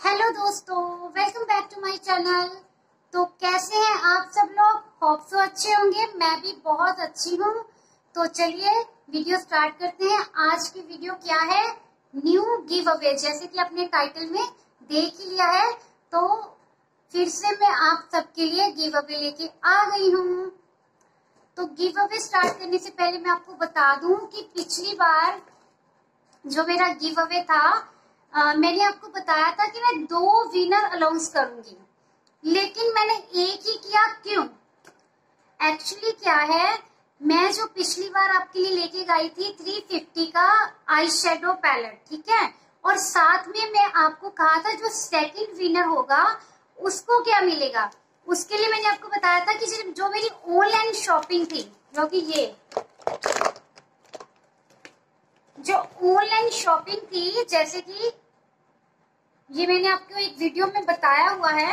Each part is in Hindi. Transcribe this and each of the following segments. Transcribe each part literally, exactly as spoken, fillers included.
हेलो दोस्तों, welcome back to my channel. तो कैसे हैं आप सब लोग? होप सो अच्छे होंगे। मैं भी बहुत अच्छी हूँ। तो चलिए वीडियो स्टार्ट करते हैं। आज की वीडियो क्या है? New giveaway. जैसे कि अपने टाइटल में देख ही लिया है, तो फिर से मैं आप सबके लिए गिव अवे लेके आ गई हूँ। तो गिव अवे स्टार्ट करने से पहले मैं आपको बता दूं कि पिछली बार जो मेरा गिव अवे था, आ, मैंने आपको बताया था कि मैं दो विनर अनाउंस करूंगी, लेकिन मैंने एक ही किया। क्यों? एक्चुअली क्या है, मैं जो पिछली बार आपके लिए लेके गई थी तीन सौ पचास का आई शेडो पैलेट, ठीक है, और साथ में मैं आपको कहा था जो सेकंड विनर होगा उसको क्या मिलेगा। उसके लिए मैंने आपको बताया था कि जो मेरी ऑनलाइन शॉपिंग थी, जो कि ये जो ऑनलाइन शॉपिंग थी, जैसे कि ये मैंने आपको एक वीडियो में बताया हुआ है,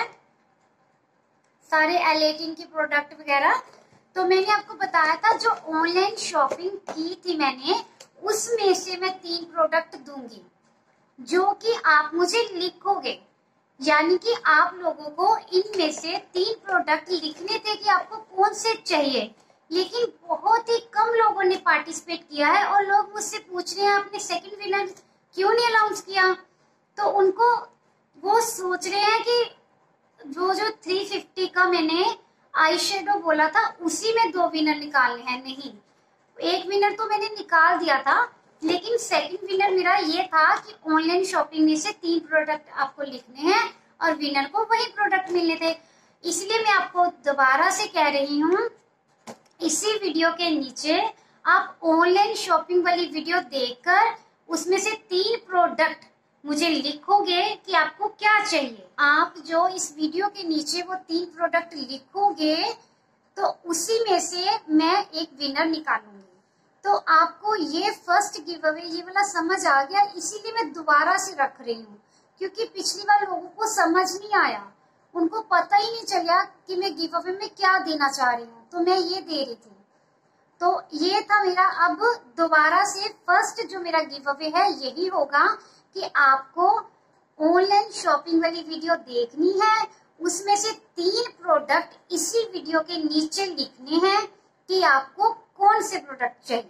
सारे एल एटीन के प्रोडक्ट वगैरह। तो मैंने आपको बताया था जो ऑनलाइन शॉपिंग की थी मैंने, उसमें से मैं तीन प्रोडक्ट दूंगी जो कि आप मुझे लिखोगे। यानी कि आप लोगों को इनमें से तीन प्रोडक्ट लिखने थे कि आपको कौन से चाहिए, लेकिन बहुत ही कम लोगों ने पार्टिसिपेट किया है और लोग मुझसे पूछ रहे हैं आपने सेकंड विनर क्यों नहीं अनाउंस किया। तो उनको वो सोच रहे हैं कि वो जो तीन सौ पचास का मैंने आई शेडो बोला था उसी में दो विनर निकालने हैं। नहीं, एक विनर तो मैंने निकाल दिया था, लेकिन सेकंड विनर मेरा ये था कि ऑनलाइन शॉपिंग में से तीन प्रोडक्ट आपको लिखने हैं और विनर को वही प्रोडक्ट मिलने थे। इसलिए मैं आपको दोबारा से कह रही हूँ, इसी वीडियो के नीचे आप ऑनलाइन शॉपिंग वाली वीडियो देखकर उसमें से तीन प्रोडक्ट मुझे लिखोगे कि आपको क्या चाहिए। आप जो इस वीडियो के नीचे वो तीन प्रोडक्ट लिखोगे, तो उसी में से मैं एक विनर निकालूंगी। तो आपको ये फर्स्ट गिव अवे ये वाला समझ आ गया, इसीलिए मैं दोबारा से रख रही हूँ, क्योंकि पिछली बार लोगों को समझ नहीं आया, उनको पता ही नहीं चला कि मैं गिव अवे में क्या देना चाह रही हूँ, तो मैं ये दे रही थी। तो ये था मेरा। अब दोबारा से फर्स्ट जो मेरा गिव अवे है यही होगा कि आपको ऑनलाइन शॉपिंग वाली वीडियो देखनी है, उसमें से तीन प्रोडक्ट इसी वीडियो के नीचे लिखने हैं कि आपको कौन से प्रोडक्ट चाहिए।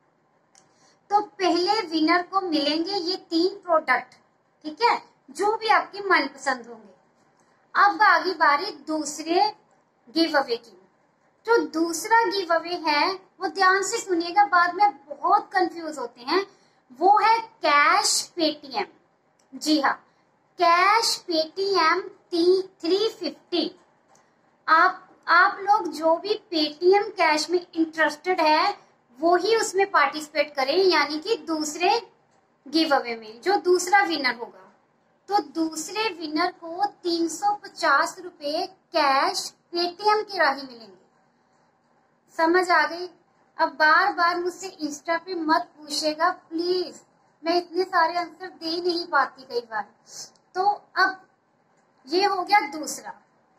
तो पहले विनर को मिलेंगे ये तीन प्रोडक्ट, ठीक है, जो भी आपके मनपसंद होंगे। अब आगे बारी दूसरे गिव अवे की। जो दूसरा गिव अवे है वो ध्यान से सुनिएगा, बाद में बहुत कंफ्यूज होते हैं। वो है कैश पेटीएम। जी हाँ, कैश पेटीएम थ्री फिफ्टी। आप आप लोग जो भी पेटीएम कैश में इंटरेस्टेड है वो ही उसमें पार्टिसिपेट करें, यानी कि दूसरे गिव अवे में जो दूसरा विनर होगा। तो दूसरे विनर को तीन सौ पचास रुपए कैश पेटीएम के राही मिलेंगे। समझ आ गई? अब बार बार मुझसे इंस्टा पे मत पूछेगा प्लीज, मैं इतने सारे आंसर दे नहीं पाती कई बार। तो अब ये हो गया दूसरा।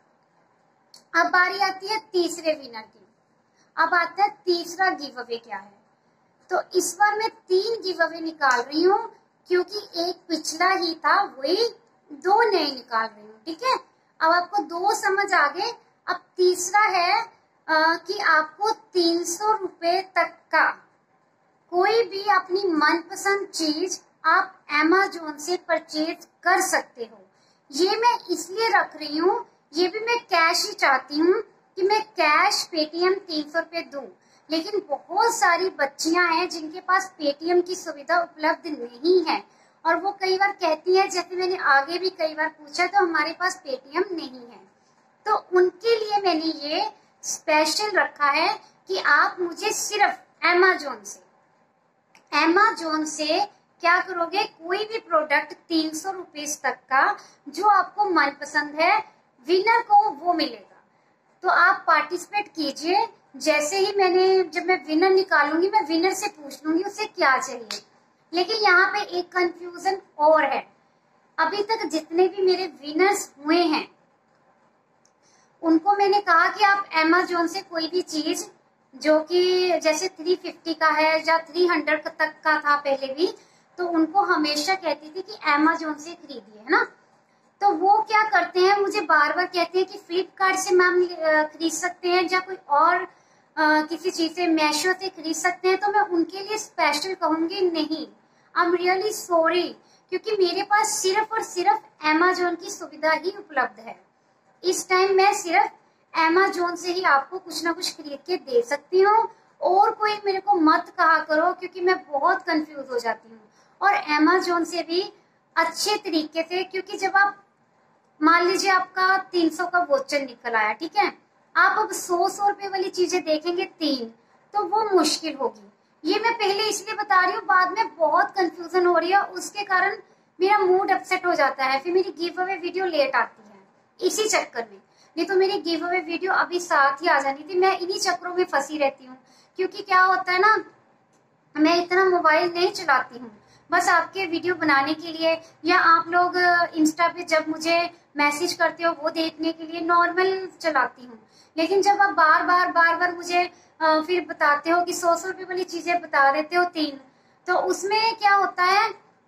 अब बारी आती है तीसरे विनर की। अब आता है तीसरा गिव अवे क्या है। तो इस बार मैं तीन गिव अवे निकाल रही हूँ, क्योंकि एक पिछला ही था, वही दो नए निकाल रही हूँ, ठीक है। अब आपको दो समझ आ गए। अब तीसरा है आ, कि आपको तीन सौ रुपए तक का कोई भी अपनी मनपसंद चीज आप अमेज़न से परचेज कर सकते हो। ये मैं इसलिए रख रही हूँ, ये भी मैं कैश ही चाहती हूँ कि मैं कैश पेटीएम तीन सौ रुपए दूं, लेकिन बहुत सारी बच्चियां हैं जिनके पास पेटीएम की सुविधा उपलब्ध नहीं है, और वो कई बार कहती है, जैसे मैंने आगे भी कई बार पूछा, तो हमारे पास पेटीएम नहीं है। तो उनके लिए मैंने ये स्पेशल रखा है कि आप मुझे सिर्फ अमेज़न से अमेज़न से क्या करोगे, कोई भी प्रोडक्ट तीन सौ रुपए तक का जो आपको मनपसंद है, विनर को वो मिलेगा। तो आप पार्टिसिपेट कीजिए। जैसे ही मैंने जब मैं विनर निकालूंगी, मैं विनर से पूछ लूंगी उसे क्या चाहिए। लेकिन यहाँ पे एक कंफ्यूजन और है। अभी तक जितने भी मेरे विनर्स हुए हैं उनको मैंने कहा कि आप अमेज़न से कोई भी चीज जो कि जैसे तीन सौ पचास का है या तीन सौ तक का था पहले भी, तो उनको हमेशा कहती थी कि अमेज़न से खरीदिए, है ना। तो वो क्या करते हैं, मुझे बार बार कहते हैं कि फ्लिपकार्ट से मैम खरीद सकते हैं या कोई और आ, किसी चीज से, मैशो से खरीद सकते हैं। तो मैं उनके लिए स्पेशल कहूंगी नहीं, आई एम रियली सॉरी, क्योंकि मेरे पास सिर्फ और सिर्फ अमेजोन की सुविधा ही उपलब्ध है। इस टाइम मैं सिर्फ अमेजोन से ही आपको कुछ ना कुछ खरीद के दे सकती हूँ, और कोई मेरे को मत कहा करो क्योंकि मैं बहुत कंफ्यूज हो जाती हूँ। और अमेजोन से भी अच्छे तरीके से, क्योंकि जब आप मान लीजिए आपका तीन सौ का वोचर निकल आया, ठीक है, आप अब सौ सौ रुपए वाली चीजें देखेंगे तीन, तो वो मुश्किल होगी। ये मैं पहले इसलिए बता रही हूँ, बाद में बहुत कंफ्यूजन हो रही है, उसके कारण मेरा मूड अपसेट हो जाता है, फिर मेरी गिव अवे वीडियो लेट आती है इसी चक्कर में। नहीं तो मेरी गिव अवे वीडियो अभी साथ ही आ जानी थी। मैं इन्हीं चक्करों में फंसी रहती हूँ, क्योंकि क्या होता है ना, मैं इतना मोबाइल नहीं चलाती हूँ, बस आपके वीडियो बनाने के लिए, या आप लोग इंस्टा पे जब मुझे मैसेज करते हो वो देखने के लिए नॉर्मल चलाती हूँ। लेकिन जब आप बार बार बार बार मुझे फिर बताते हो कि सौ सौ रुपए वाली चीजें बता देते हो तीन, तो उसमें क्या होता है,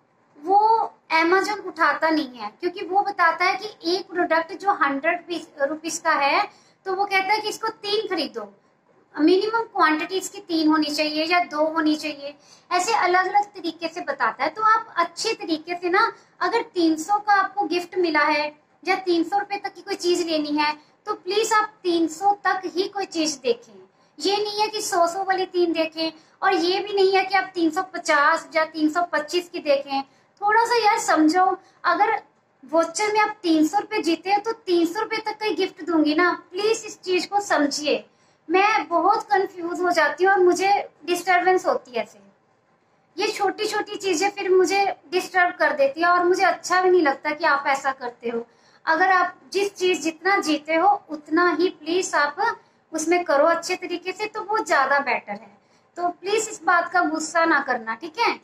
वो अमेजोन उठाता नहीं है, क्योंकि वो बताता है कि एक प्रोडक्ट जो हंड्रेड रुपीज का है, तो वो कहता है कि इसको तीन खरीदो, मिनिमम क्वांटिटी इसकी तीन होनी चाहिए या दो होनी चाहिए, ऐसे अलग अलग तरीके से बताता है। तो आप अच्छे तरीके से ना, अगर तीन सौ का आपको गिफ्ट मिला है या तीन सौ रुपए तक की कोई चीज लेनी है, तो प्लीज आप तीन सौ तक ही कोई चीज देखें। ये नहीं है कि सौ सौ वाली तीन देखें, और ये भी नहीं है कि आप तीन सौ पचास या तीन सौ पच्चीस की देखें। थोड़ा सा यार समझो, अगर वोचर में आप तीन सौ रुपए जीते हैं तो तीन सौ रुपए तक का ही गिफ्ट दूंगी ना, प्लीज इस चीज को समझिए। मैं बहुत कंफ्यूज हो जाती हूँ और मुझे डिस्टरबेंस होती है ऐसे, ये छोटी छोटी चीजें फिर मुझे डिस्टर्ब कर देती है, और मुझे अच्छा भी नहीं लगता कि आप ऐसा करते हो। अगर आप जिस चीज जितना जीते हो उतना ही प्लीज आप उसमें करो अच्छे तरीके से, तो वो ज्यादा बेटर है। तो प्लीज इस बात का गुस्सा ना करना, ठीक है।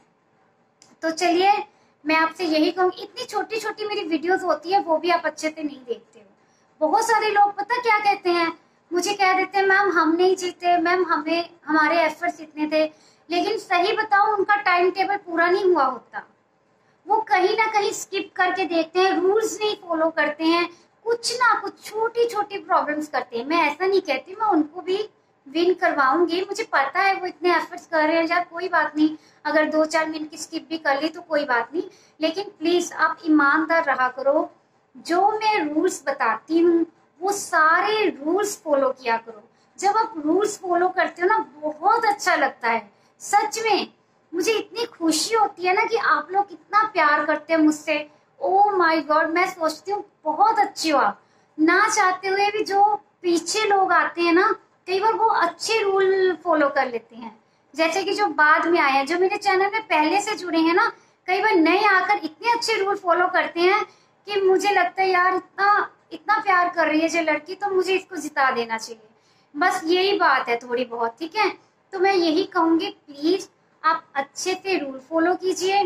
तो चलिए, मैं आपसे यही कहूँगी, इतनी छोटी छोटी मेरी वीडियोस होती है, वो भी आप अच्छे से नहीं देखते हो। बहुत सारे लोग पता क्या कहते हैं, मुझे कह देते हैं मैम हम नहीं जीते, मैम हमें हमारे एफर्ट्स इतने थे, लेकिन सही बताओ उनका टाइम टेबल पूरा नहीं हुआ होता, वो कहीं ना कहीं स्किप करके देखते हैं, रूल्स नहीं फॉलो करते हैं, कुछ ना कुछ छोटी छोटी प्रॉब्लम्स करते हैं। मैं ऐसा नहीं कहती, मैं उनको भी विन करवाऊंगी, मुझे पता है वो इतने एफर्ट्स कर रहे हैं यार, कोई बात नहीं, अगर दो चार मिनट की स्किप भी कर ली तो कोई बात नहीं, लेकिन प्लीज आप ईमानदार रहा करो। जो मैं रूल्स बताती हूँ वो सारे रूल्स फॉलो किया करो। जब आप रूल्स फॉलो करते हो ना, बहुत अच्छा लगता है, सच में मुझे इतनी खुशी होती है ना कि आप लोग इतना प्यार करते हैं मुझसे। ओ माय गॉड, मैं सोचती हूँ बहुत अच्छी हो आप, ना चाहते हुए भी जो पीछे लोग आते हैं ना, कई बार वो अच्छे रूल फॉलो कर लेते हैं, जैसे कि जो बाद में आए हैं, जो मेरे चैनल में पहले से जुड़े हैं ना, कई बार नए आकर इतने अच्छे रूल फॉलो करते हैं कि मुझे लगता है यार इतना इतना प्यार कर रही है जो लड़की, तो मुझे इसको जिता देना चाहिए। बस यही बात है थोड़ी बहुत, ठीक है। तो मैं यही कहूंगी, प्लीज आप अच्छे से रूल फॉलो कीजिए,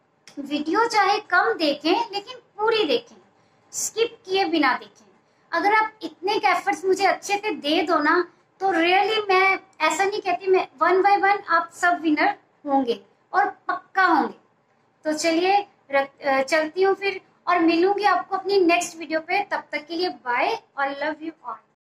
वीडियो चाहे कम देखें लेकिन पूरी देखें, स्किप किए बिना देखें। अगर आप इतने एफर्ट्स मुझे अच्छे से दे दो ना, तो रियली मैं ऐसा नहीं कहती, मैं वन बाय वन आप सब विनर होंगे और पक्का होंगे। तो चलिए चलती हूँ फिर, और मिलूंगी आपको अपनी नेक्स्ट वीडियो पे। तब तक के लिए बाय और लव यू ऑल।